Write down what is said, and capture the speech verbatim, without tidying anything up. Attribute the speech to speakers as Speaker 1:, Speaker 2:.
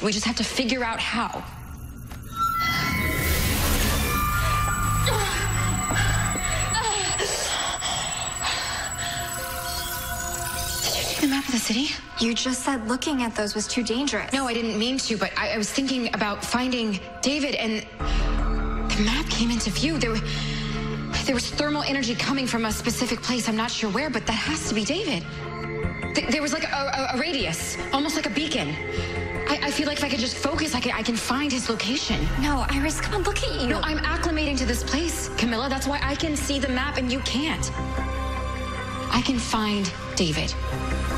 Speaker 1: We just have to figure out how. Did you take the map of the city?
Speaker 2: You just said looking at those was too dangerous.
Speaker 1: No, I didn't mean to, but I, I was thinking about finding David, and the map came into view. There, there was thermal energy coming from a specific place. I'm not sure where, but that has to be David. Th there was like a, a, a radius, almost like a beacon. I, I feel like if I could just focus, I can, I can find his location.
Speaker 2: No, Iris, come on, look at you.
Speaker 1: No, I'm acclimating to this place, Camilla. That's why I can see the map and you can't. I can find David.